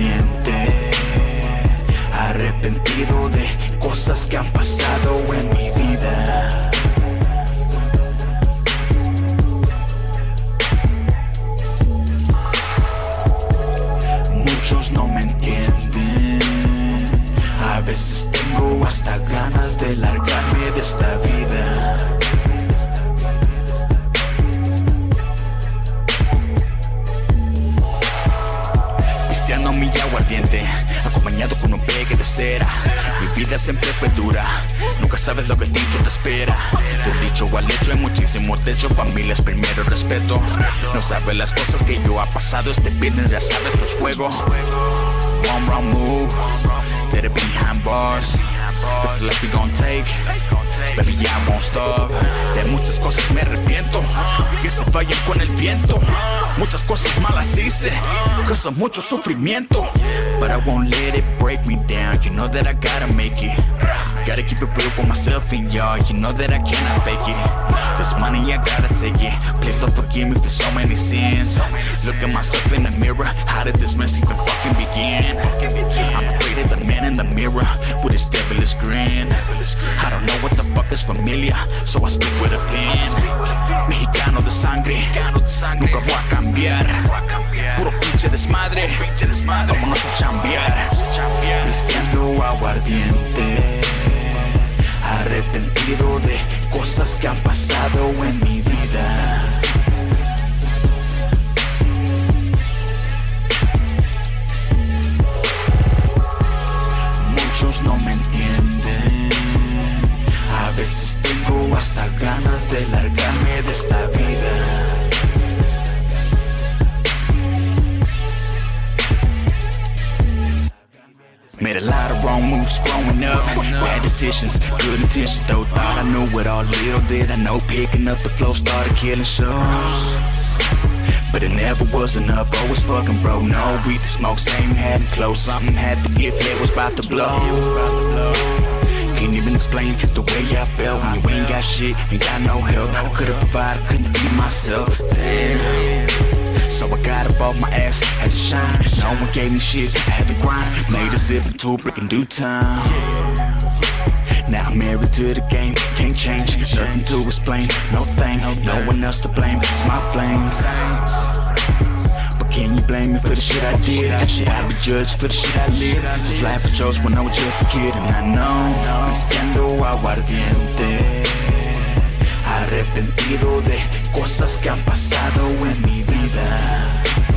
aguardiente, arrepentido de cosas que han pasado en mi vida. Muchos no me entienden, a veces tengo hasta ganas de largarme de esta vida. Pisteando mi aguardiente, acompañado con un pegue de cera. Mi vida siempre fue dura, nunca sabes lo que el dicho te espera. Por dicho o al hecho hay muchísimo techo, familia es primero, respeto. No sabes las cosas que yo ha pasado, este business ya sabes los juegos. One wrong move, did it behind bars. This is the life we gon' take, baby I won't stop. De muchas cosas me arrepiento, que se vayan con el viento. Muchas cosas malas hice, causa mucho sufrimiento. But I won't let it break me down, you know that I gotta make it. Gotta keep it real for myself and y'all, you know that I cannot fake it. This money I gotta take it, please don't forgive me for so many sins. Look at myself in the mirror, how did this mess even fucking begin? I'm afraid of the man in the mirror, with his devilish grin. I don't know what the fuck is familiar, so I speak with a pen. Mexicano de sangre, nunca voy a cambiar. Puro pinche desmadre, vámonos a chambear. Pisteando aguardiente, arrepentido de cosas que han pasado en mi vida. Muchos no me entienden, a veces tengo hasta ganas de largarme de esta vida. Made a lot of wrong moves growing up, bad decisions, good intentions though. Thought I knew it all, little did I know. Picking up the flow, started killing shows, but it never was enough, always fucking bro. No weed to smoke, same had close. Something had to give, head was about to blow. Can't even explain the way I felt when you ain't got shit, ain't got no help. I could've provided, couldn't feed myself. Damn. So I got up off my ass, had to shine. No one gave me shit, I had to grind. Made a zip into a brick in due time. Now I'm married to the game, can't change. Nothing to explain, no thing, no one else to blame. It's my flames. But can you blame me for the shit I did? Should I be judged for the shit I lived? This life I chose when I was just a kid, and I know pisteando aguardiente, arrepentido de cosas que han pasado en mi vida.